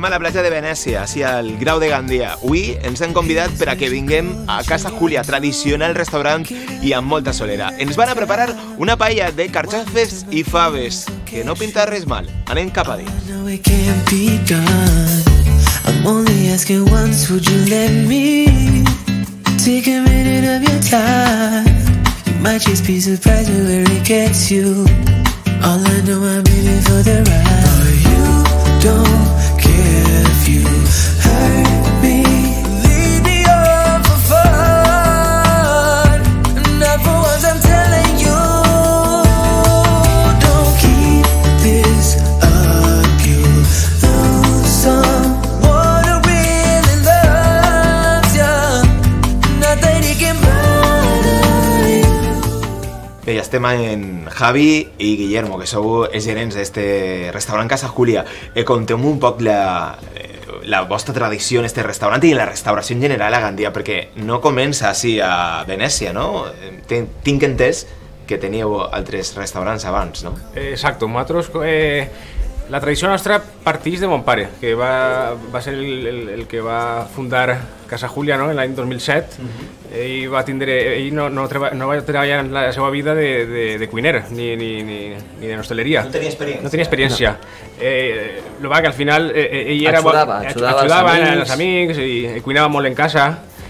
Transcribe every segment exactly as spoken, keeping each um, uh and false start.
Estem a la platja de Venècia, així al Grau de Gandia. Avui ens han convidat per a que vinguem a Casa Júlia, tradicional restaurant i amb molta solera. Ens van a preparar una paella de carxofes i faves, que no pinta res mal. Anem cap a dins. I'm only asking once, would you let me take a minute of your time? You might just be surprised at where it gets you. All I know, I'm in it for the ride. But you don't care if you hurt me. Lead me on for fun. Not for once, I'm telling you. Don't keep this up, you lose some. Bé, ja estem en Javi i Guillermo, que sou els gerents d'este restaurant Casa Júlia. Eh, Conteu-me un poc la, la vostra tradició en este restaurant i en la restauració en general a Gandia, perquè no comença així a Venècia, no? Tinc entès que teníeu altres restaurants abans, no? Exacto, nosaltres... Eh, la tradició nostra partix de mon pare, que va, va ser el, el, el que va fundar Casa Júlia, no? En l'any dos mil set. Uh-huh. Ell, va tindre, ell no, no, treba, no va treballar en la seva vida de, de, de cuiner ni, ni, ni, ni de hostaleria. No tenia experiència. No tenia experiència. No. Eh, lo va que al final eh, ell era... Ajudava, ajudava, ajudava als als amics i, i cuinava molt en casa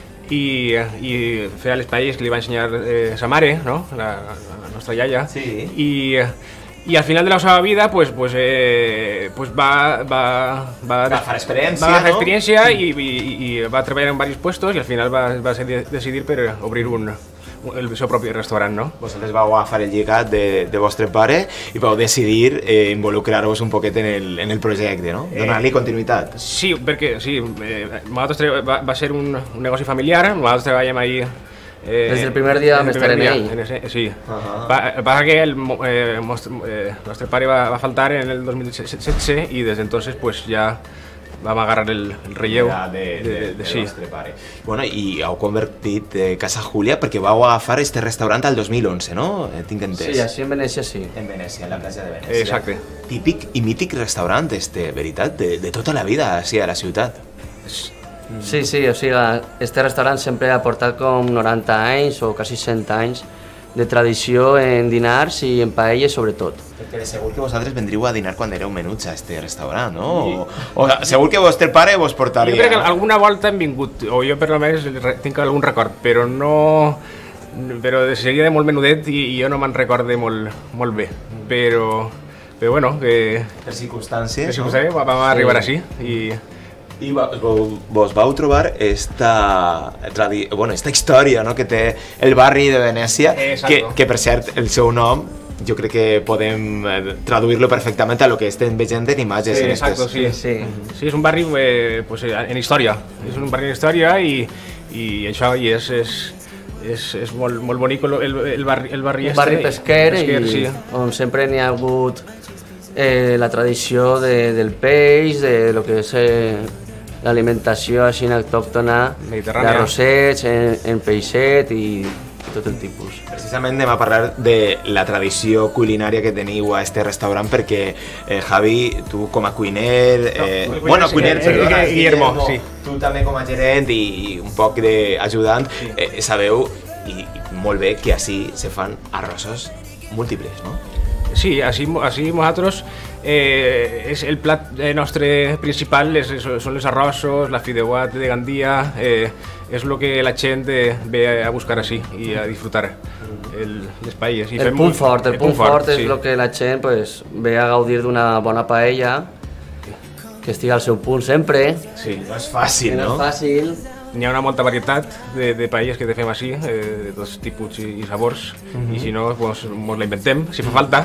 i, i feia les paelles que li va ensenyar eh, sa mare, no? La, la nostra iaia. Sí. I... I al final de la seva vida pues, pues, eh, pues va, va, va, va fer experiència, va fer no? experiència i, i, i va treballar en diversos puestos i al final va, va ser decidir per obrir un, el seu propi restaurant, no? Vosaltres vau agafar el lligat de, de vostre pare i vau decidir eh, involucrar-vos un poquet en el, en el projecte, no? Donar-li continuïtat. Sí, perquè sí, eh, va, va ser un, un negoci familiar, nosaltres treballem ahí. Eh, Des del primer dia vam estar en ell. En ese, sí. Uh-huh. Va, pasa que el, eh, nostre, eh, nostre pare va, va faltar en el dos mil setze i des d'entonces pues, ja vam agarrar el, el relleu de, de, de, de, de sí. vostre pare. Bueno, i heu convertit eh, Casa Júlia perquè vau agafar este restaurant al dos mil onze, no? Eh, tinc entès. Sí, així en Venècia sí. En Venècia, en la platja de Venècia. Exacte. Típic i mític restaurant, este, veritat, de, de tota la vida, així a la ciutat. Sí, sí, o sigui, este restaurant sempre ha portat com noranta anys o quasi cent anys de tradició en dinars i en paelles sobretot. Perquè segur que vosaltres vendríeu a dinar quan éreu menuts a este restaurant, no? O, o segur que vostre pare vos portaria... Jo crec que alguna volta hem vingut, o jo per almenys tinc algun record, però no... Però de seguida molt menudet i, i jo no me'n recorde molt, molt bé, però... Però bueno, que... Per circumstàncies, per circumstàncies no? Vam arribar així i... I vos vau trobar esta, bueno, esta història, no? Que té el barri de Venècia, que, que per cert el seu nom jo crec que podem traduir-lo perfectament a lo que estem veient en imatges. Sí, en exacto, sí, sí. Sí, és un barri eh, pues, en història, és un barri en història i, i això i és, és, és, és molt, molt bonic el, el, barri, el barri un este. Barri pesquer, pesquer i sí. On sempre n'hi ha hagut eh, la tradició de, del peix, de lo que és... Eh, l'alimentació així autòctona d'arrossets, en, en peixet i tot el tipus. Precisament anem a parlar de la tradició culinària que teniu a este restaurant perquè, eh, Javi, tu com a cuiner... Eh, no, bueno, cuiner, sí, perdona, eh, Guillermo, sí. Tu també com a gerent i, i un poc d'ajudant, sí. eh, sabeu, i, i molt bé, que així se fan arrossos múltiples, no? Sí, així, així nosaltres, eh, és el plat nostre principal, és, són els arrossos, la fideuà de Gandia, eh, és el que la gent ve a buscar així i a disfrutar el, les paelles. I el fem punt fort, el, el punt fort, fort és sí. El que la gent pues, ve a gaudir d'una bona paella, que estigui al seu punt sempre. Sí, no és fàcil, no? No és fàcil. N'hi ha una molta varietat de, de paelles que te fem així, eh, de tots tipus i, i sabors, uh-huh. I si no, pues, mos la inventem, si fa falta,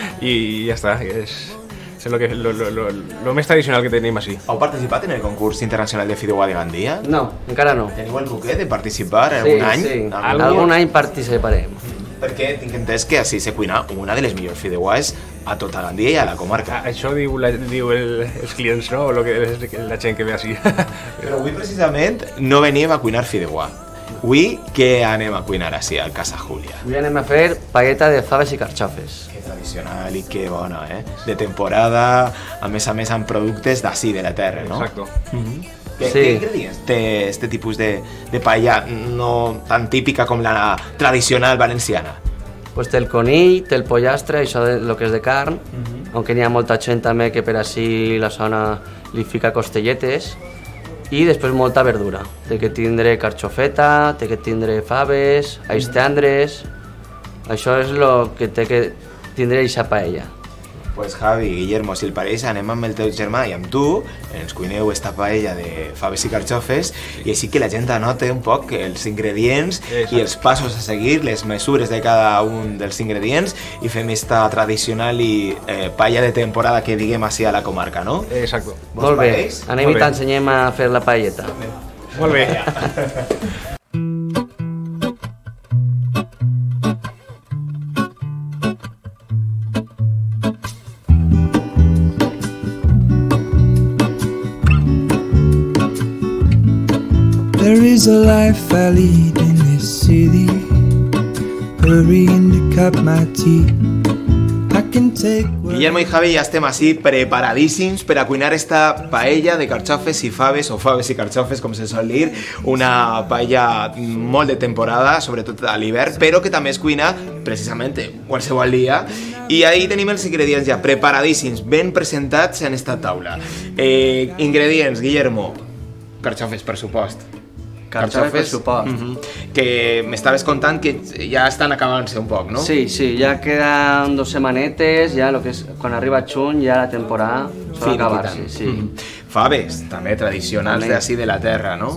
i ja està. És, és lo, que, lo, lo, lo, lo més tradicional que tenim així. Heu participat en el concurs internacional de fideuà de Gandia? No, encara no. Teniu el buquet de participar sí, algun any? Sí, algun, algun any participarem. Perquè tinc entès que així se cuina una de les millors fideuàs a tota Gandia i a la comarca. Ah, això diu, la, diu el, els clients, no? O lo que, la gent que ve així. Però avui precisament no veníem a cuinar fideuà. Avui què anem a cuinar així al Casa Júlia? Avui anem a fer paelleta de faves i carxofes. tradicional i que bona, eh? De temporada, a més a més amb productes d'ací, de la terra, no? Exacto. Mm-hmm. Què, Sí. què ingredients té este tipus de, de paella no tan típica com la tradicional valenciana? Pues té el conill, té el pollastre, això de lo que és de carn, aunque n'hi ha molta gent també que per així la zona li fica costelletes, i després molta verdura. Té que tindre carxofeta, té que tindre faves, alls tendres. Això és el que té que tindre eixa paella. Pues Javi, Guillermo, si el pareix, anem amb el teu germà i amb tu, ens cuineu esta paella de faves i carxofes i així que la gent anota un poc els ingredients Exacte. i els passos a seguir, les mesures de cada un dels ingredients i fem esta tradicional i eh, paella de temporada que diguem així a la comarca, no? Exacto. Vos Molt bé, pareix? anem Molt i bé. t'ensenyem a fer la paelleta. Molt bé. There is a life I lead in this city, hurrying to cut my teeth. I can take what Guillermo i Javi ja estem així preparadíssims per a cuinar esta paella de carxofes i faves, o faves i carxofes, com se sol dir, una paella molt de temporada, sobretot a l'hivern, però que també es cuina precisament qualsevol dia. I ahí tenim els ingredients ja preparadíssims, ben presentats en esta taula. Eh, ingredients, Guillermo. Carxofes, per supost. Carxofes, per supost. Mhm. Que m'estaves contant que ja estan acabant-se un poc, no? Sí, sí, ja queden dos setmanetes, ja lo que és, quan arriba juny, ja la temporada sol acabar-se, sí. Mm. Faves, també tradicionals També. d'ací de la terra, no?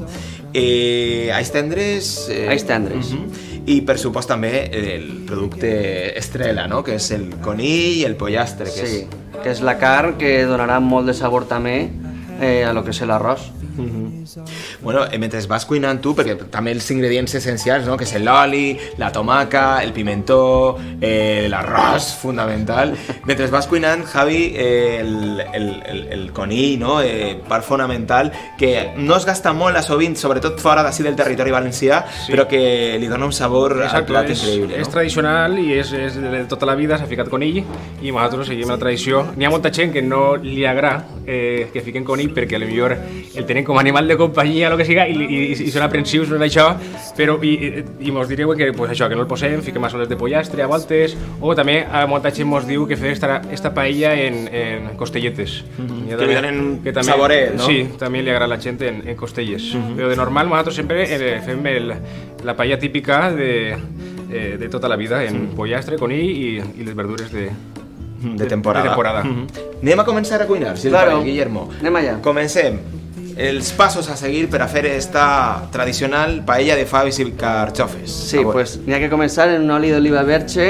Eh, alls tendres... Eh, Alls tendres. mhm. I per supost també el producte estrella, no? Que és el conill i el pollastre, que Sí, que és la carn que donarà molt de sabor també eh, a lo que és l'arròs. és... Bueno, eh, mentre vas cuinant tu, perquè també els ingredients essencials, no? Que és l'oli, la tomaca, el pimentó, eh, l'arròs, fundamental. Mentre vas cuinant, Javi, eh, el, el, el, el conill, no? Eh, part fonamental, que no es gasta molt a sovint, sobretot fora d'ací del territori valencià, Sí. però que li dona un sabor al Exacto, plat és, increïble, és no? tradicional i és, és de tota la vida, s'ha ficat conill i nosaltres seguim la tradició. N'hi ha molta gent que no li agrada eh, que fiquen conill perquè potser el tenen com a animal de companyia o el que siga i, i, i són aprensius en això, però i, i, i mos direu que, pues, això, que no el posem, fiquem a soles de pollastre a voltes, o també a molta gent mos diu que fer esta, esta paella en, en costelletes. Mm-hmm. Que li donen saboret, no? Sí, també li agrada a la gent en, en costelles. Mm-hmm. Però de normal nosaltres sempre eh, fem el, la paella típica de, eh, de tota la vida, en mm. pollastre, conill i, i les verdures de, De temporada. De temporada. Mhm. Anem a començar a cuinar, si el Claro. parell, Guillermo. Anem allà. Comencem. Els passos a seguir per a fer esta tradicional paella de faves i carxofes. Sí, A veure. pues n'hi ha que començar en un oli d'oliva verge.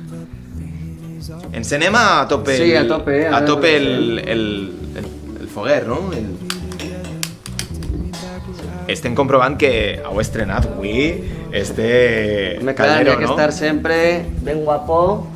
Ens anem a tope, Sí, el- a tope, a a veure tope què el, el, el, el foguer, no? El... Estem comprovant que heu estrenat avui este Me queda caldero, que no? estar sempre ben guapo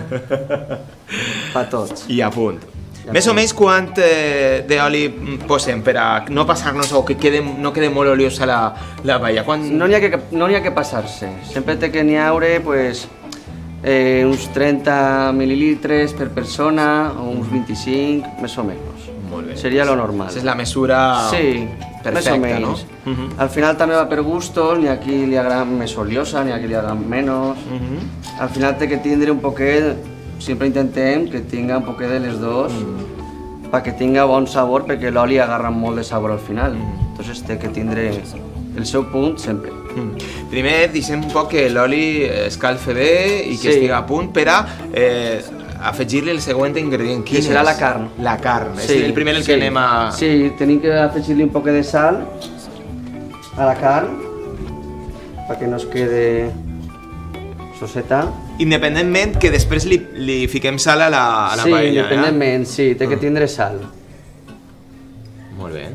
pa tots. I a punt. Ja Més o punt. menys quant eh, d'oli posem per a no passar-nos o que quede, no quede molt oliosa la, la paella? Quan... No n'hi ha que, no n'hi ha que passar-se. Sempre té que n'hi haure pues, eh, uns trenta mil·lilitres per persona o uns vint-i-cinc, més o menys. Molt bé. Seria lo normal. Esa és la mesura Sí, perfecta, més o menys. no? Mhm. Al final també va per gustos, n'hi ha qui li agrada més oliosa, n'hi ha qui li agrada menys. Mhm. Al final té que tindre un poquet, sempre intentem que tinga un poquet de les dos, Mm. perquè tinga bon sabor, perquè l'oli agarra molt de sabor al final. Mm. Entonces té que tindre el seu punt sempre. Mm. Primer deixem un poc que l'oli escalfe bé i que Sí. estigui a punt per a eh, afegir-li el següent ingredient. Que Quin serà és? la carn. La carn. És el primer el que anem a... Sí, tenim que afegir-li un poquet de sal a la carn perquè no es quede soseta. Independentment que després li, li fiquem sal a la, a la Sí, paella. independentment, sí, té que tindre sal. Eh? Molt bé.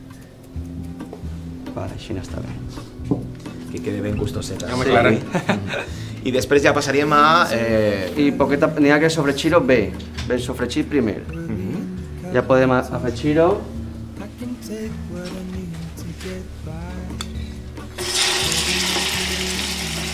Vale, així n'està bé. Que quede ben gustoseta. Home, clar. I després ja passaríem a... Eh... I poqueta, n'hi ha que sofregir-ho bé, ben sofregit primer. Mhm. Ja podem a- afegir-ho. Els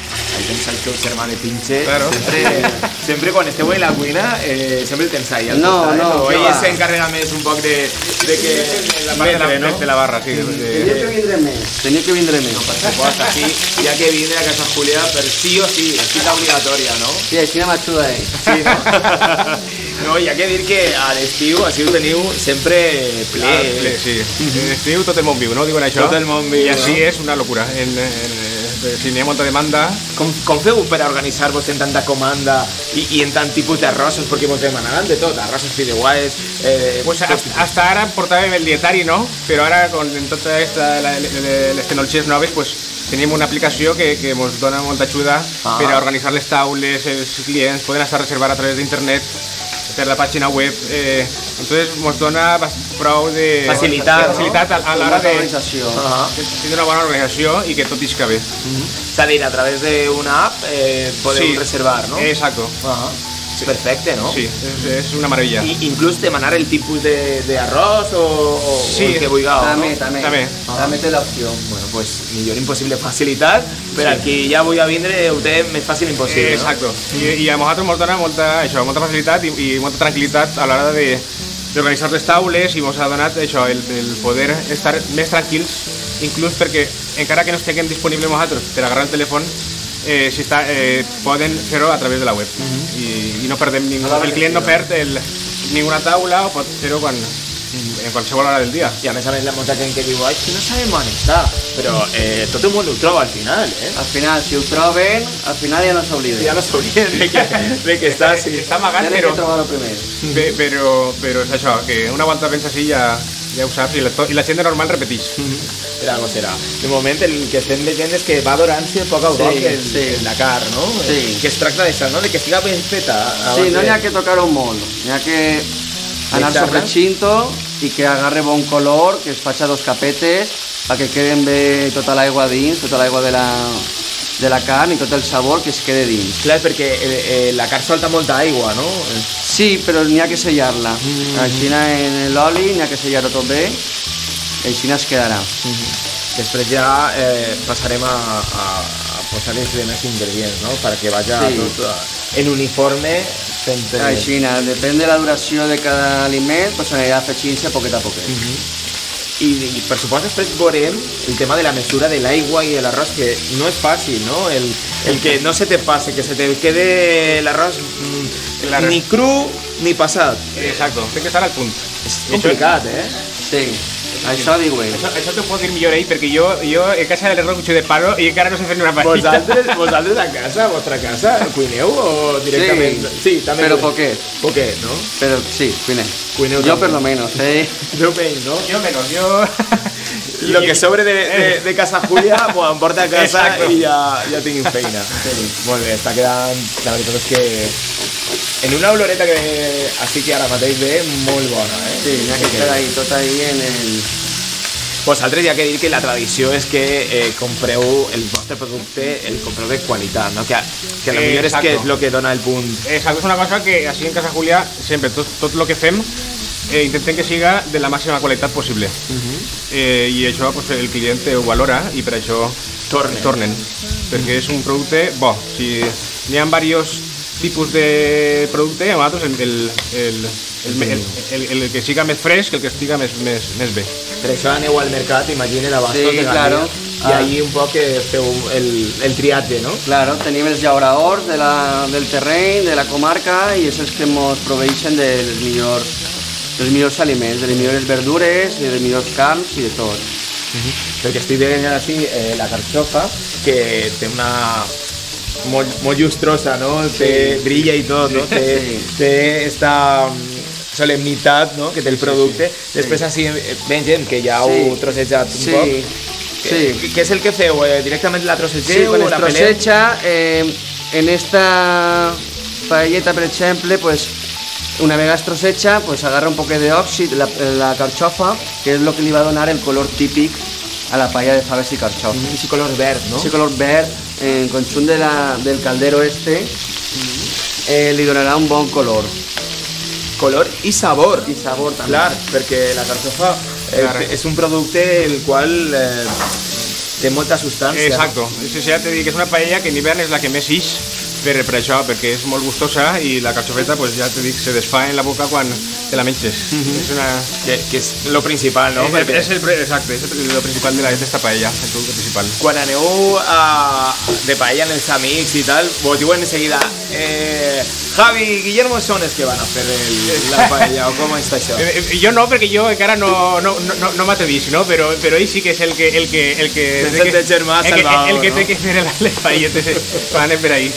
tens el teu germà de pinche, claro. sempre, sempre quan esteu en la cuina, eh, sempre el tens ahí al no, costat, no, o ell va. s'encarrega més un poc de, de que la part de la, no? de la barra, sí. De... Tenia que vindre més, tenia que vindre més. No, per supost, aquí hi ha que vindre a Casa Julia per sí o sí, és cita obligatòria, no? Sí, així m'ajuda ell. Sí, no? No, hi ha que dir que a l'estiu així ho teniu sempre ple. Ah, ple, sí. En l'estiu tot el món viu, no? Diuen això. Tot el món viu, I així no? és una locura. En, en, en, si n'hi ha molta demanda... Com, com feu per a organitzar-vos en tanta comanda i, i en tant tipus d'arrossos? Perquè vos demanaran de tot, arrossos fideuaes... Eh, pues hasta, hasta ara portàvem el dietari, no? Però ara, con en totes esta, la, les tecnologies noves, pues, tenim una aplicació que, que ens dona molta ajuda ah. per a organitzar les taules, els clients poden estar reservar a través d'internet per la pàgina web, eh, entonces ens dona prou de facilitat, facilitat no? a, a l'hora de uh-huh. tindre una bona organització i que tot isca bé. Uh-huh. És a dir, a través d'una app eh, podeu sí. reservar, no? Exacto. Uh-huh. Sí. Perfecte, no? Sí, és, és una meravella. I inclús demanar el tipus d'arròs o, o, sí. o el que vulgueu, també, no? També, també. Ah. També té l'opció. Bueno, pues millor impossible facilitat, per sí. a qui ja vull a vindre ho té més fàcil impossible, eh, exacto. No? I, I a nosaltres ens dona molta, això, molta facilitat i, i molta tranquil·litat a l'hora de d'organitzar les taules i ens ha donat això, el, el poder estar més tranquils, inclús perquè encara que no estiguem disponibles nosaltres per agarrar el telèfon, Eh, si està, eh, poden fer-ho a través de la web uh-huh. I, i no perdem ningú, el client no perd el, ninguna taula o pot fer-ho quan, en qualsevol hora del dia. I a més a més hi ha molta gent que diu ai, que no sabem on està, però eh, tot el món ho troba al final, eh? Al final, si ho troben, al final ja no s'obliden. Ja no s'obliden de que, de que està, sí. està amagat, però, que trobar-ho primer. Bé, però, però és això, que una volta pensa així ja, ja ho saps i la, i la gent de normal repeteix. Mm-hmm. Per algo serà. De moment el que estem veient és que va adorant-se poc a poc sí, el, sí. el Dakar, no? Sí. Que es tracta d'això, no? De que estiga ben feta. Sí, no n'hi ha que tocar-ho molt, n'hi ha que anar sobre xinto i que agarre bon color, que es faci dos capetes perquè queden bé tota l'aigua dins, tota l'aigua de la, de la carn i tot el sabor que es quede dins. Clar, perquè eh, eh, la carn solta molta aigua, no? Sí, però n'hi ha que sellar-la. Mm-hmm. Així en l'oli n'hi ha que sellar-ho tot bé i així es quedarà. Mm-hmm. Després ja eh, passarem a, a, a posar-les de més ingredients, no? Perquè vaja sí. tot uh, en uniforme. Sempre... Així, depèn de la duració de cada aliment, pues anirà afegint-se poquet a poquet. Mm-hmm. I, I per supost després veurem el tema de la mesura de l'aigua i l'arròs, que no és fàcil, no? El, el que no se te passe, que se te quede l'arròs mm, ni cru ni passat. Exacto, té que estar al punt. És complicat, eh? Sí. Això diu ell. Això, això t'ho pot dir millor ell, perquè jo, jo a casa de l'error cuchillo de palo i encara no sé fer ni una paella. Vosaltres, vosaltres a casa, a vostra casa, cuineu o directament? Sí, sí també però poquet. Poquet, no? Però sí, cuinem. Cuineu jo també. per lo menos, eh? Jo menys, no? Jo menos, jo... Lo que sobre de, de, de Casa Julia m'ho emporta a casa Exacto. i ja, ja tinc feina. Sí. Molt bé, està quedant... La veritat és que... En una oloreta que així que ara mateix ve molt bona, eh? Sí, n'hi ha que quedar ahí, tot ahí en el... Vosaltres hi ha que dir que la tradició és que eh, compreu el vostre producte, el compreu de qualitat, no? Que, que a lo millor és que és el que dona el punt. Exacto, és una cosa que així en Casa Julia sempre, tot, tot el que fem eh, intentem que siga de la màxima qualitat possible. Uh-huh. eh, I això pues, el client ho valora i per això tornen, tornen perquè és un producte bo. Si n'hi ha diversos tipus de producte, a nosaltres el, el, el, el, el, el, el, el que siga més fresc, el que estiga més, més, més bé. Per això aneu al mercat, imagine, d'abastos sí, de Gandia, claro. i ah. ahí un poc que feu el, el triatge, no? Claro, tenim els llauradors de la, del terreny, de la comarca, i és els que ens proveeixen dels millors, dels millors aliments, de les millors verdures, de les millors carns i de tot. Uh-huh. Perquè estic veient així eh, la carxofa, que té una... Molt, molt llustrosa, no? Sí. Té brilla i tot, no? Té, sí. té esta solemnitat, no? Que té el producte. Sí, sí. Després així vengem que ja sí. heu trossejat un sí. poc. Sí. Què, què és el que feu? Eh, directament la trossegeu? Sí, quan es la trosseja, eh, en esta paelleta, per exemple, pues, una vegada es trosseja, pues, agarra un poquet d'òxid, la, la carxofa, que és el que li va donar el color típic a la paella de faves i carxofa. Mm, ese color verd, ¿no? Ese color verd, en conjunt de la, del caldero este, mm. eh, li donarà un bon color. Color i sabor. I sabor també. Clar, perquè la carxofa eh, és un producte el qual eh, té molta substància. Exacto, sí, sí, ja t'he dit que és una paella que en hivern és la que més ix per, per això, perquè és molt gustosa i la carxofeta, pues, ja t'he dit, se desfà en la boca quan te la menges. Mm-hmm. És una... que, que és lo principal, no? És, perquè... és el, exacte, és el, lo principal de d'esta paella, el producte principal. Quan aneu a, de paella amb els amics i tal, vos diuen enseguida eh, Javi i Guillermo són els que van a fer el, la paella, o com està això? Jo no, perquè jo encara no, no, no, no m'atrevís, no? Però, però ell sí que és el que... El que, el que Sense el, el germà Salvador, el, el que no? té que fer les paelletes quan anem per ahí.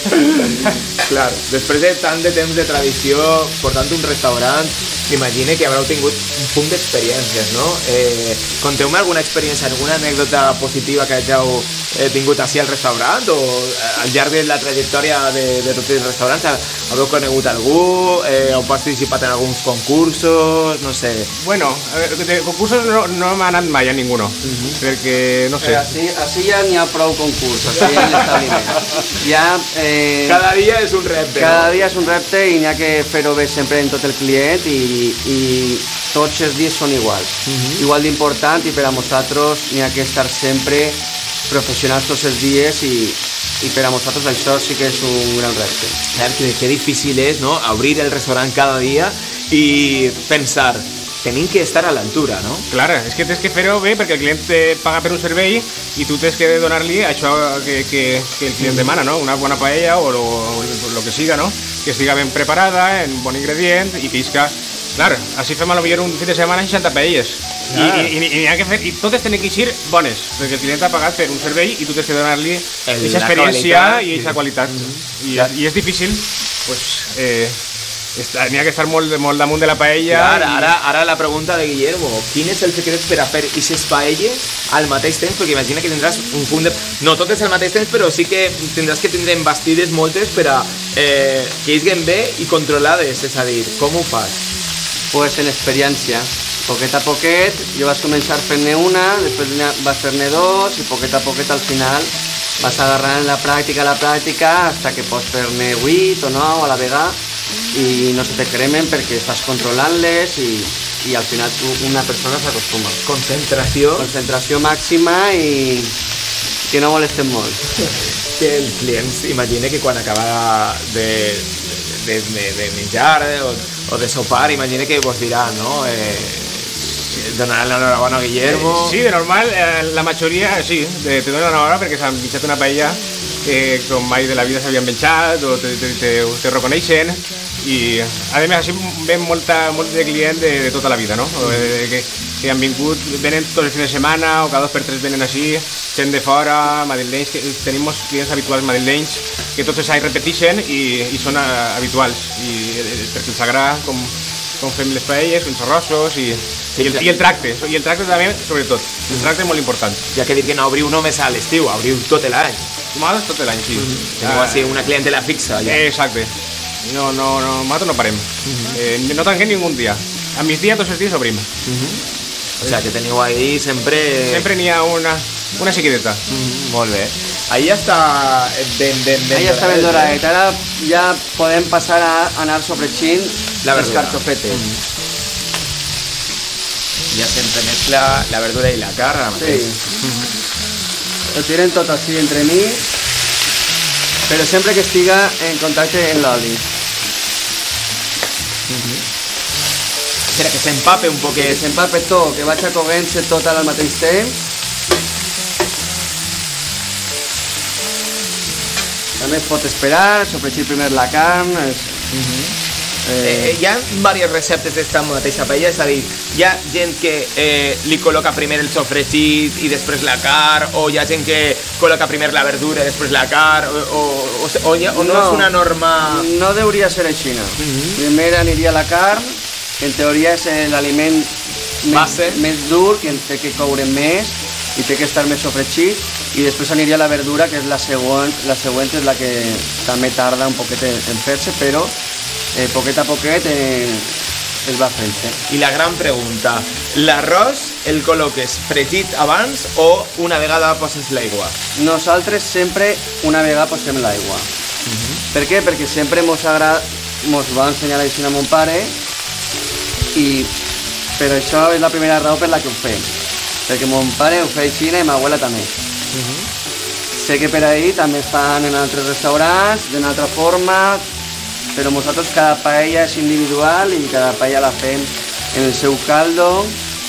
Clar, després de tant de temps de tradició, portant un restaurant, m'imagine que haureu tingut un punt d'experiències, no? Eh, Conteu-me alguna experiència, alguna anècdota positiva que hàgiu eh, tingut així al restaurant o eh, al llarg de la trajectòria de, de tots els restaurants? Haureu conegut algú? Eh, heu participat en alguns concursos? No sé. Bueno, de concursos no, no m'ha anat mai a ninguno, uh-huh. perquè, no sé... Però així, així ja n'hi ha prou concurs, així en l'establiment. Ja, eh, cada dia és un repte, cada no? dia és un repte i n'hi ha que fer-ho bé sempre en tot el client i, i tots els dies són iguals. Uh-huh. Igual d'important i per a nosaltres n'hi ha que estar sempre professionals tots els dies i, i per a nosaltres això sí que és un gran repte. Clar, que, que difícil és, no?, obrir el restaurant cada dia i pensar, tenim que estar a l'altura, no? Clar, és que tens que fer-ho bé perquè el client te paga per un servei i tu tens que donar-li això que, que, que el client demana, no? Una bona paella o el que siga, no? Que estiga ben preparada, en bon ingredient i que isca... Clar, així fem a lo millor un fin de setmana seixanta paelles. I, i, i, i, ha que fer, i totes tenen que eixir bones, perquè el client ha pagat per un servei i tu tens que donar-li aquesta experiència i aquesta qualitat. Mm-hmm. I, i és difícil, pues, eh, n'hi ha que estar molt, molt damunt de la paella. Clar, i... ara, ara la pregunta de Guillermo, quin és el secret per a fer aquestes paelles al mateix temps? Perquè imagina que tindràs un punt de... No totes al mateix temps, però sí que tindràs que tindre bastides moltes per a eh, que isguen bé i controlades, és a dir, com ho fas? Pues en experiència, poquet a poquet, jo vas començar fent-ne una, després vas fer-ne dos i poquet a poquet al final vas agarrant la pràctica, la pràctica, hasta que pots fer-ne vuit o nou a la vegada i no se te cremen perquè estàs controlant-les i, i al final una persona s'acostuma. Concentració. Concentració màxima i que no molesten molt. Que el client s'imagina que quan acaba de... De, de, de menjar eh, o, o de sopar, imagina que vos dirà, no? Eh, donaran l'enhorabona a Guillermo. Eh, sí, de normal, eh, la majoria sí, te, te donen l'enhorabona perquè s'han menjat una paella que com mai de la vida s'havien menjat o te, te, te, te reconeixen i a més així ven molta, molt de client de, de tota la vida, no? O de, que, que han vingut, venen tots els fines de setmana o cada dos per tres venen així, gent de fora, madrilenys, que tenim molts clients habituals madrilenys que tots els anys repeteixen i, i són a, habituals i perquè els agrada com, com fem les paelles, els arrossos i, i, el, i el tracte, i el tracte també sobretot, el tracte és molt important. Ja que dir que no obriu només a l'estiu, obriu tot l'any. Nosaltres tot l'any, sí. Mm-hmm. Teniu així una clientela fixa ja. Exacte. No, no, no, nosaltres no parem. Mm-hmm. eh, no tanquem ningú dia. A migdia tots els dies obrim. Mm-hmm. O sea, que teniu ahí sempre... Sempre n'hi ha una, una seguideta. Mm, molt bé. Ahí ja està ben, ben, ben... Ahí ja està ben doradet. Ara ja podem passar a anar sofregint les carxofetes. Mm. Ja sempre mescla la verdura i la carn ara mateix. Sí. Mm-hmm. Ho tiren tot així entre mi, però sempre que estiga en contacte amb l'oli. Mm-hmm. Espera, que s'empape un poquet. Que s'empape tot, que vaig coent-se tot al mateix temps. També es pot esperar, sofregir primer la carn. És... Uh-huh. eh, hi ha diverses receptes d'esta mateixa paella, és a dir, hi ha gent que eh, li col·loca primer el sofregit i després la carn, o hi ha gent que col·loca primer la verdura i després la carn, o, o, o, o, ha, o no, no és una norma... No hauria de ser així, no. Uh-huh. Primer aniria la carn, que en teoria és l'aliment més, més dur, que té que coure més i té que estar més sofregit, i després aniria la verdura, que és la següent, la següent és la que també tarda un poquet en fer-se, però eh, poquet a poquet eh, es va fent-se. I la gran pregunta, l'arròs el col·loques fregit abans o una vegada poses l'aigua? Nosaltres sempre una vegada posem l'aigua. Uh-huh. Per què? Perquè sempre mos agrada, mos va ensenyar així a mon pare, i per això és la primera raó per la que ho fem, perquè mon pare ho feia així i ma abuela també. Sé que per ahí també es fan en altres restaurants, d'una altra forma, però nosaltres cada paella és individual i cada paella la fem en el seu caldo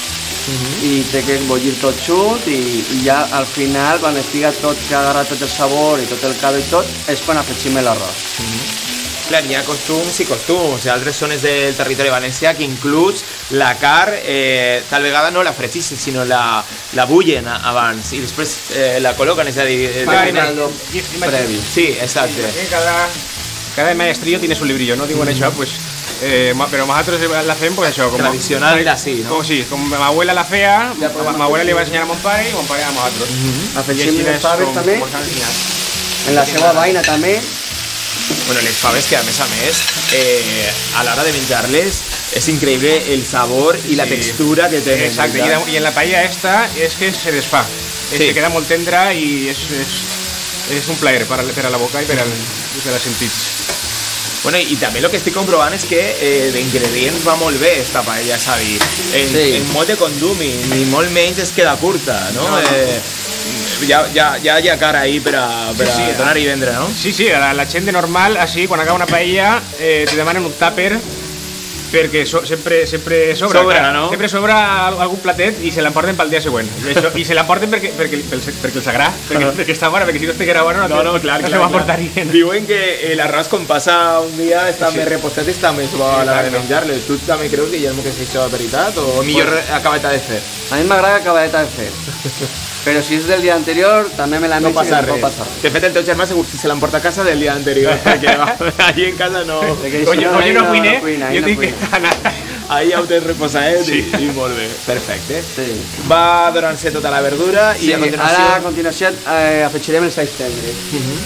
i té que bullir tot xunt i, i ja al final, quan estiga tot, que agarra tot el sabor i tot el caldo i tot, és quan afegim l'arròs. Clar, hi ha costums i costums. Hi ha altres zones del territori valencià que inclús la carn eh, tal vegada no la fregixen, sinó la, la bullen abans i després eh, la col·loquen, és a dir... Eh, el caldo previ. Sí, exacte. Cada, cada maestrillo tiene su librillo, ¿no? Digo, en això, pues... Eh, pero nosotros la hacemos pues eso, como tradicional era así, ¿no? Como, sí, como mi abuela la fea, mi abuela le iba a enseñar a mon pare y mon pare a nosotros. Uh-huh. Afegim les faves també, en la seva vaina també. Bueno, les faves que a més a més, eh, a l'hora de menjar-les, és increïble el sabor i la sí. textura que tenen. Exacte, i, i en la paella esta és que se desfà, sí. se queda molt tendra i és, és, és un plaer per a, per a la boca i per, al, per als sentits. Bueno, i també el que estic comprovant és que eh, d'ingredients va molt bé esta paella, és a dir, en, sí. en molt de condum i ni molt menys es queda curta, no? no. Eh, ja, ja, ja hi ha cara ahí per a, per a sí, sí, donar i vendre, no? Sí, sí, la, la gent de normal, així, quan acaba una paella, eh, te demanen un tàper perquè so, sempre, sempre sobra, sobra clar, no? Sempre sobra algun platet i se l'emporten pel dia següent. I, això, i se l'emporten perquè, perquè, perquè, perquè els agrada, perquè, perquè està bona, perquè si no estiguera bona no, no, no, clar, no clar, se m'emportarien. Diuen que l'arròs quan passa un dia està sí. més repostat i està més bo a l'hora de menjar-lo. Tu també creus, Guillermo, que és això de veritat o millor pues, acabeta de fer? A mi m'agrada acabeta de fer. Però si és del dia anterior, també me la no menjo passa i no pot passar. De fet, el teu germà segur que se l'emporta a casa del dia anterior, perquè allí en casa no... Oye, no, jo no cuine, jo dic que anar... Ahí ja ho tens reposadet sí. i, i molt bé. Perfecte. Sí. Va donant-se tota la verdura sí, i a continuació... Ara a continuació eh, afegirem els alls tendres. Uh -huh.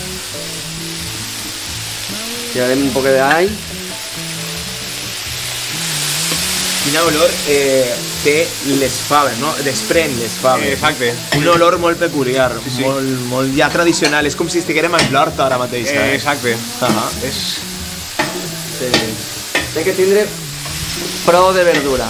Tirarem un poc d'all. Quina olor eh, té les faves, no? Desprèn les faves. Exacte. Un olor molt peculiar, sí, sí. Molt, molt ja tradicional. És com si estiguérem en l'horta ara mateix. Eh? Exacte. Uh -huh. És... Sí. Té que tindre prou de verdura.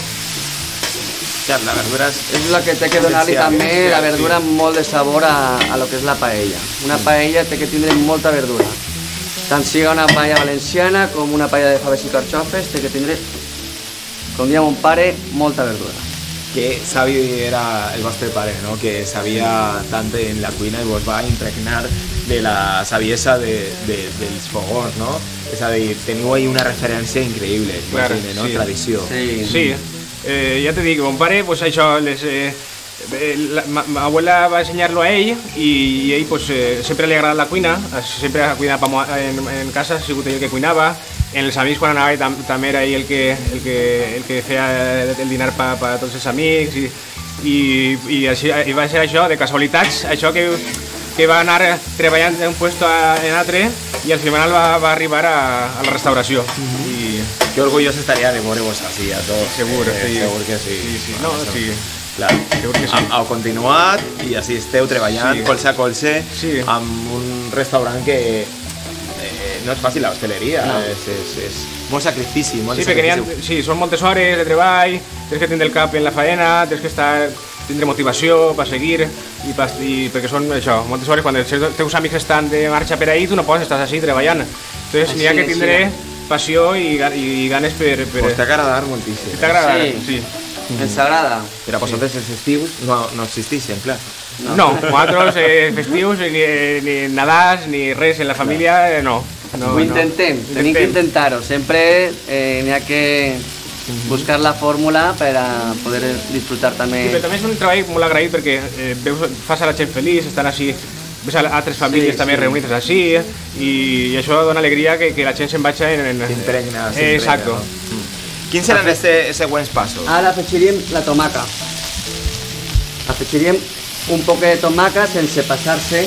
Clar, la verdura és... És la que té que donar-li també sí, la verdura sí. molt de sabor a, a lo que és la paella. Una paella té que tindre molta verdura. Tant siga una paella valenciana com una paella de faves i carxofes, té que tindre, com dia mon pare, molta verdura. Que savi era el vostre pare, no? Que sabia tant en la cuina i vos va impregnar de la saviesa de, de, dels fogons, no? És a dir, teniu ahí una referència increïble, claro, imagine, no? Sí. Tradició. Sí, sí. Eh, ja te dic, mon pare, pues això, les, eh, la, ma, ma abuela va ensenyar-lo a ell i, i ell pues, eh, sempre li ha agradat la cuina, sempre ha cuinat en, en casa, ha sigut ell el que cuinava. En els amics quan anava tam, també era ell el que, el que, el que feia el dinar per pa, pa tots els amics i, i, i, així, i va ser això, de casualitats, això que, que va anar treballant d'un puesto en altre i al final va, va arribar a, a la restauració. Mm-hmm. I... Que orgullós estaria de veure-vos així a tots. Segur, eh, sí. Segur que sí. Sí, sí. No, no, sí. Clar, segur que sí. Heu continuat i així esteu treballant sí. colze a colze sí. amb un restaurant que no és fàcil la hosteleria, no. és, és, és molt sacrifici, molt sí, sacrifici. Ha, sí, són moltes hores de treball, tens que tindre el cap en la faena, tens que estar, tindre motivació per seguir, i, pa, i perquè són això, moltes hores, quan els teus amics estan de marxa per ahí, tu no pots, estàs així treballant. Entonces n'hi ha que tindre passió i, i ganes per... per... Pues t'agrada moltíssim. T'agrada, sí. sí. Mm. Ens agrada. Però a vosaltres els festius no, no existeixen, clar. No, no nosaltres eh, festius, ni, ni Nadals, ni res en la família, eh, no. No, ho intentem, no. tenim que intentar-ho. Sempre eh, n'hi ha que buscar la fórmula per a poder disfrutar també. Sí, però també és un treball molt agraït perquè eh, veus, fas a la gent feliç, estan així, ves a altres famílies sí, també sí. reunides així i, i això dona alegria que, que la gent se'n vagi en... en s'impregna, eh, exacto. No? Quins seran els següents passos? Ara afegiríem la tomaca. Afegiríem un poc de tomaca sense passar-se.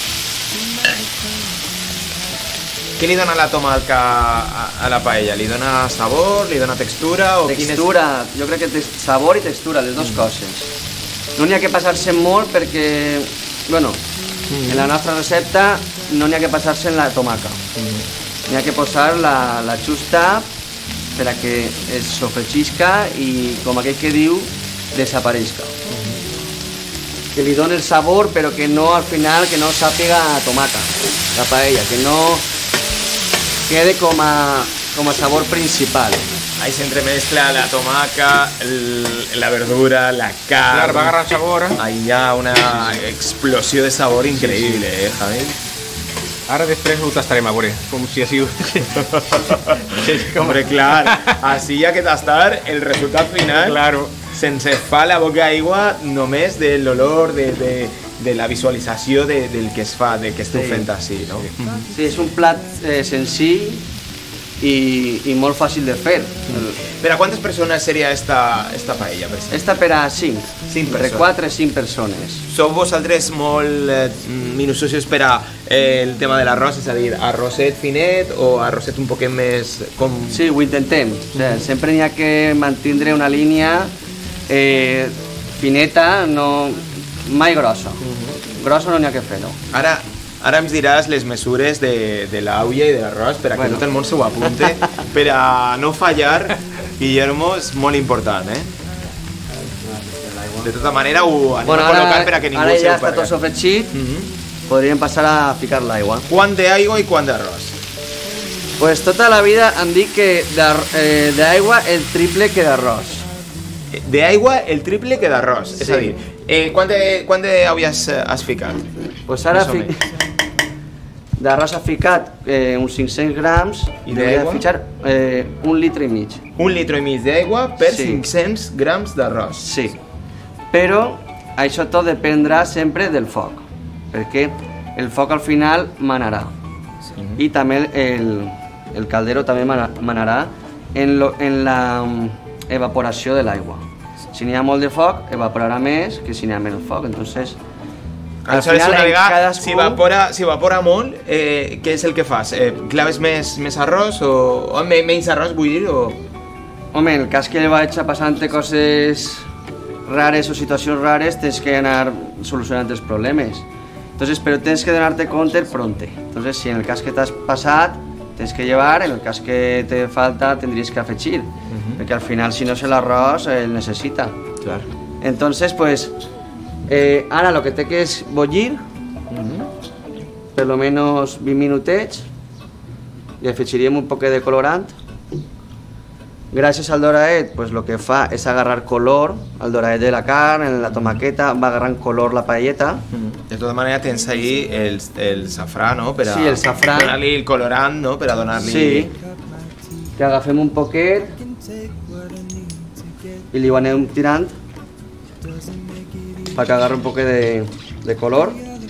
Què li dona la tomaca a, a la paella? Li dona sabor, li dona textura? O textura, és... jo crec que té sabor i textura, les dues mm. coses. No n'hi ha que passar-se molt perquè, bueno, mm. en la nostra recepta no n'hi ha que passar-se en la tomaca. Mm. N'hi ha que posar la, la justa per a que es sofregisca i, com aquell que diu, desapareixca. Mm. que li doni el sabor, però que no al final que no sàpiga a tomaca, la paella, que no quede com a, com a sabor principal. Ahí se entremezcla la tomaca, el, la verdura, la carne. Claro, va a agarrar sabor. Ahí ya una explosión de sabor increíble, sí, sí. eh, Javi? Ara després ho tastarem, a veure, com si ha sigut... Hombre, clar, així hi ha que tastar el resultat final, claro. Sense fa la boca aigua només de l'olor, de, de, de la visualització de, del que es fa, del que esteu sí. fent així, no? Sí, és un plat eh, senzill i, i molt fàcil de fer. Mm. Per a quantes persones seria esta, esta paella? Per exemple? Esta per a cinc, entre quatre i cinc persones. Sou vosaltres molt eh, minuciosos per a eh, el tema de l'arròs, és a dir, arrosset finet o arrosset un poquet més... Com... Sí, ho intentem. O sigui, sempre n'hi ha que mantindre una línia eh, fineta, no, mai grossa. Uh-huh. Grossa no n'hi ha que fer-ho. Ara, ara ens diràs les mesures de, de l'aulla i de l'arròs per a que bueno. tot el món se ho apunte, per a no fallar. Guillermo, és molt important, eh? De tota manera ho anem bueno, a col·locar per a que ningú se ho perga. Ara ja està tot sofregit, uh -huh. podríem passar a ficar l'aigua. Quant d'aigua i quant d'arròs? Pues tota la vida em dic que d'aigua eh, el triple que d'arròs. D'aigua el triple que d'arròs, sí. És a dir, eh, quant d'aigua has, has ficat? Pues ara fi... d'arròs ha ficat eh, uns cinc-cents grams i d'aigua ficar eh, un litre i mig. Un litre i mig d'aigua per sí. cinc-cents grams d'arròs. Sí, però això tot dependrà sempre del foc, perquè el foc al final manarà. Sí. I també el, el caldero també manarà en, lo, en la evaporació de l'aigua. Si n'hi ha molt de foc, evaporarà més que si n'hi ha menys foc. Entonces, al final, una vegada, cadascú... si, evapora, si evapora molt, eh, què és el que fas? Eh, claves més, més arròs o, o menys arròs, vull dir? O... Home, en el cas que vaig passant coses rares o situacions rares, tens que anar solucionant els problemes. Entonces, però tens que donar-te compte pronte. Entonces, si en el cas que t'has passat, tens que llevar, en el cas que te falta, tendries que afegir. Uh-huh. Perquè al final, si no, l'arròs el necessita. Claro. Entonces, pues... Eh, ara lo que té que és bullir, uh-huh. per lo menos vint minutets, i afegiríem un poc de colorant. Gràcies al doraet, pues lo que fa és agarrar color, el doraet de la carn, en la tomaqueta, va agarrant color la paelleta. Uh-huh. De tota manera tens ahí el, el safrà, no? Per a sí, el safrà. Donar-li el colorant, no? Per a donar-li... Sí, que agafem un poquet i li ho anem tirant para que agarre un poco de, de color.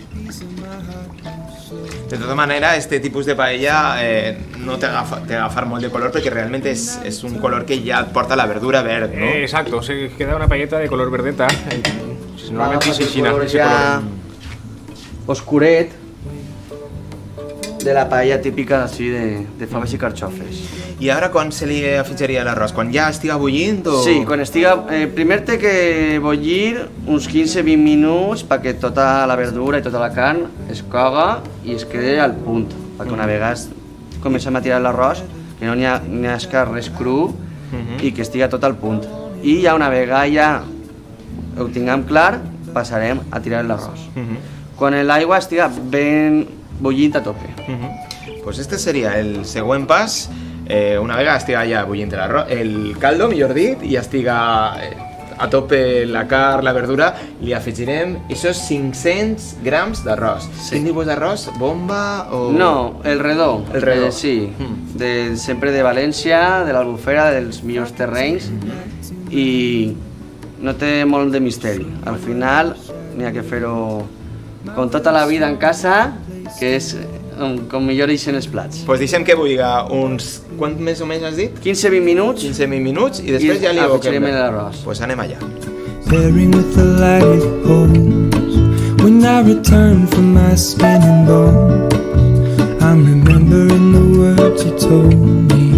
De tota manera, este tipus de paella eh, no té agafar molt de color perquè realment és, és un color que ja et porta la verdura verd, no? Eh, exacto, se queda una paelleta de color verdeta. Normalment és així, color ja oscuret de la paella típica així de, de faves i carxofes. I ara quan se li afegiria l'arròs? Quan ja estiga bullint o...? Sí, quan estiga... Eh, primer té que bullir uns quinze a vint minuts perquè tota la verdura i tota la carn es coga i es quede al punt. Perquè una vegada comencem a tirar l'arròs, que no n'hi ha, ha res cru uh-huh. i que estiga tot al punt. I ja una vegada ja ho tinguem clar, passarem a tirar l'arròs. Uh-huh. Quan l'aigua estiga ben bullint a tope. Uh-huh. Pues este seria el següent pas. Eh, una vegada estiga ja bullint el caldo, millor dit, i estiga eh, a tope la carn, la verdura, li afegirem aquests cinc-cents grams d'arròs. Sí. Quin tipus d'arròs? Bomba o...? No, el redó. El redó. Eh, sí, mm. de, sempre de València, de l'Albufera, dels millors terrenys, mm. i no té molt de misteri. Al final n'hi ha que fer-ho com tota la vida en casa, que és com millor ixen els plats. Pues deixem que bulliga uns... Quant més o menys has dit? quinze a vint minuts. quinze a vint minuts i després I ja li aboquem l'arròs. Pues anem allà. Pairing with the light homes when I return from my spinning bones, I'm remembering the words you told me.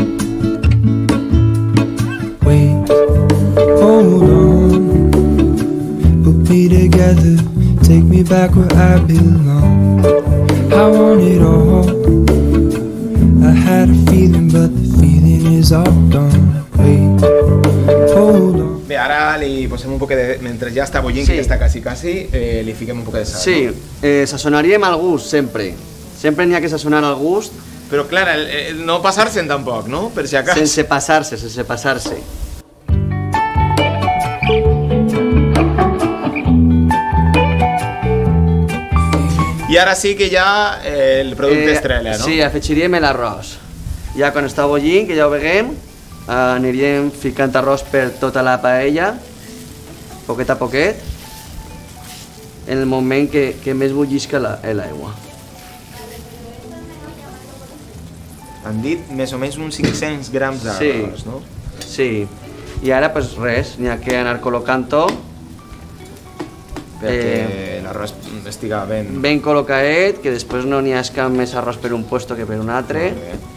Wait, hold on, put me together, take me back where I belong. I want it all. I had a feeling, but the feeling is all gone. Wait, hold on. Bé, ara li posem un poc de... Mentre ja està bullint, sí. que ja està quasi, quasi, eh, li fiquem un poc de sal. Sí, no? eh, sassonaríem al gust, sempre. Sempre n'hi ha que sassonar al gust. Però, clar, el, el, no passar-se'n tampoc, no? Per si acas. Sense passar-se, sense passar-se. I ara sí que ja eh, el producte eh, estrella, no? Sí, afegiríem l'arròs. Ja quan està bullint, que ja ho veguem, eh, aniríem ficant arròs per tota la paella, poquet a poquet, en el moment que, que més bullisca l'aigua. Han dit més o menys uns cinc-cents grams d'arròs, sí. no? Sí, i ara pues res, n'hi ha que anar col·locant-ho perquè eh, l'arròs estiga ben... Ben col·locaet, que després no n'hi ha cap més arròs per un puesto que per un altre.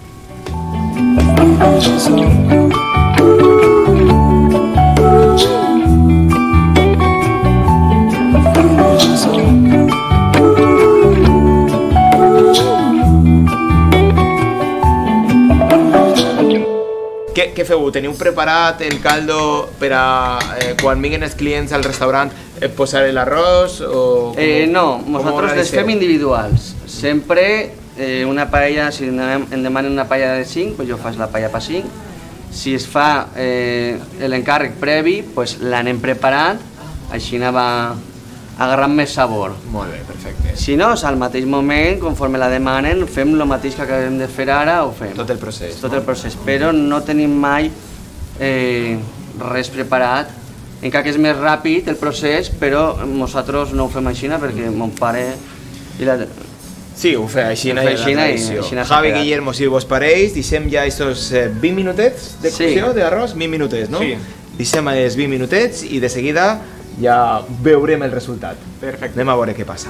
Què, què feu? Teniu preparat el caldo per a eh, quan vinguen els clients al restaurant eh, posar l'arròs? Eh, no, nosaltres les fem individuals. Sempre eh, una paella, si em demanen una paella de cinc, pues jo faig la paella per cinc. Si es fa eh, l'encàrrec previ, pues l'anem preparant, així va agarrant més sabor. Molt bé, perfecte. Si no, al mateix moment, conforme la demanen, fem el mateix que acabem de fer ara, ho fem. Tot el procés. Tot el procés, però no tenim mai eh, res preparat. Encara que és més ràpid el procés, però nosaltres no ho fem així perquè mon pare... I la... Sí, ho fa així, ho fa així, així Javi, Guillermo, si vos pareix, deixem ja aquests vint minutets de cocció sí. d'arròs, vint minutets, no? Sí. Deixem els vint minutets i de seguida ja veurem el resultat. Perfecte. Anem a veure què passa.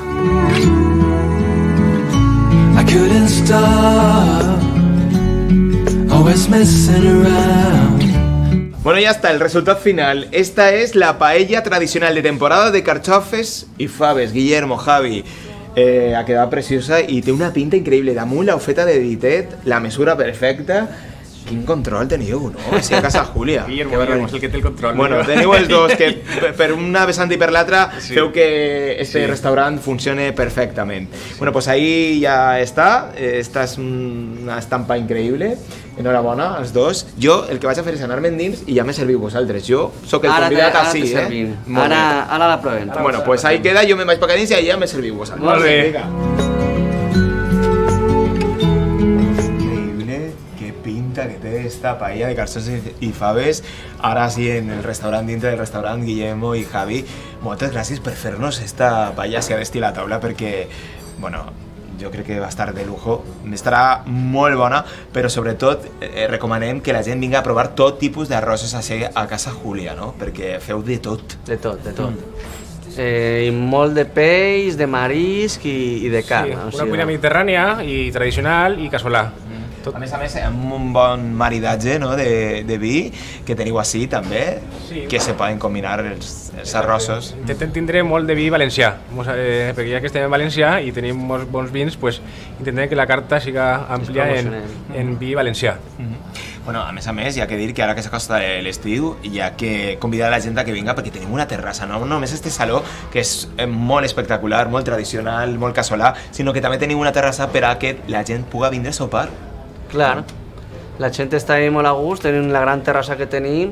I couldn't stop, always messing around. Bueno, ya está, el resultado final. Esta es la paella tradicional de temporada de carxofes y faves. Guillermo, Javi, eh, ha quedado preciosa y tiene una pinta increíble. Damunt la ofeta de ditet, la mesura perfecta. Quin control teniu, no? Així a casa Júlia. Guillermo, Guillermo és el que té el control. Bueno, teniu els dos, que per una vessant i per l'altra sí. feu que este sí. restaurant funcione perfectament. Sí. Bueno, pues ahí ya está. Esta és una estampa increïble. Enhorabona, els dos. Jo el que vaig a fer és anar-me endins i ja me serviu vosaltres. Jo sóc el ara convidat te, així, ara eh? Ara, ara la provem. Bueno, pues ahí queda, jo me vaig per dins i ja me serviu vosaltres. Molt bé. Vinga. Que té esta paella de carxofes i faves ara sí en el restaurant, dintre del restaurant Guillermo i Javi. Moltes gràcies per fer-nos esta paella si ha d'estir a la taula perquè, bueno, jo crec que va estar de lujo, estarà molt bona, però sobretot eh, recomanem que la gent vinga a provar tot tipus d'arrosses a casa Júlia, no? Perquè feu de tot. De tot, de tot. Mm. Eh, i molt de peix, de marisc i, i de carn. Sí, una o sigui, cuina mediterrània i tradicional i casolà. Tot. A més a més, amb un bon maridatge, no, de, de vi que teniu així també, sí. que se poden combinar els, els arrossos. Intentem tindre molt de vi valencià, eh, perquè ja que estem en València i tenim molts bons vins, pues, intentem que la carta siga àmplia en, en vi valencià. Mm-hmm. Bueno, a més a més, hi ha que dir que ara que s'acosta l'estiu hi ha que convidar a la gent a que vinga perquè tenim una terrassa, no només este saló que és molt espectacular, molt tradicional, molt casolà, sinó que també tenim una terrassa per a que la gent pugui vindre a sopar. Clar, la gent està molt a gust, tenim la gran terrassa que tenim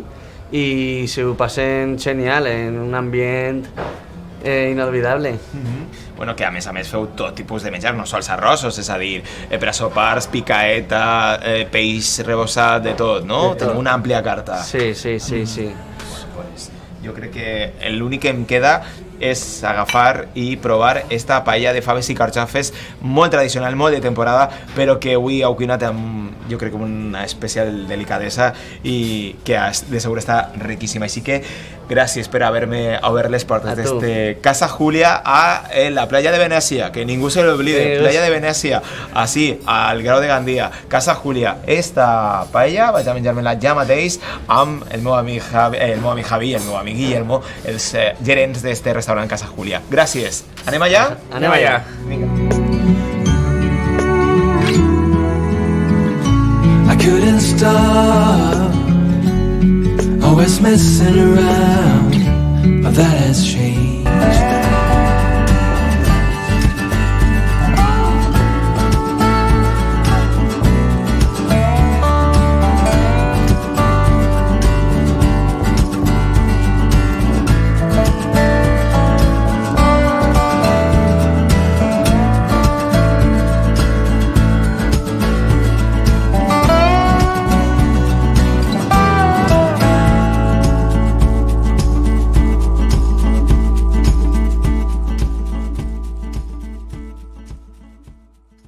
i se ho passen genial, en un ambient eh, inolvidable. Mm-hmm. Bueno, que a més a més feu tot tipus de menjar, no sols arrossos, és a dir, eh, per a sopars, picaeta, eh, peix rebossat, de tot, no? De tot. Tenim una àmplia carta. Sí, sí, sí, sí. Pues, jo crec que l'únic que em queda és agafar i provar esta paella de faves i carxofes molt tradicional, molt de temporada, però que avui heu cuinat amb, jo crec, una especial delicadesa i que de segur està riquíssima. Així que gràcies per haver-me obert les portes d'este Casa Júlia a la playa de Venècia, que ningú se l'oblide, playa de Venècia, així, al Grau de Gandia, Casa Júlia. Esta paella vaig a menjar-me-la ja mateix amb el meu amic Javi, el meu amic Javi i el meu amic Guillermo, els eh, gerents d'este restaurant Casa Júlia. Gràcies. Anem allà? Anem allà. Vinga. I couldn't stop, always messing around, but that has changed.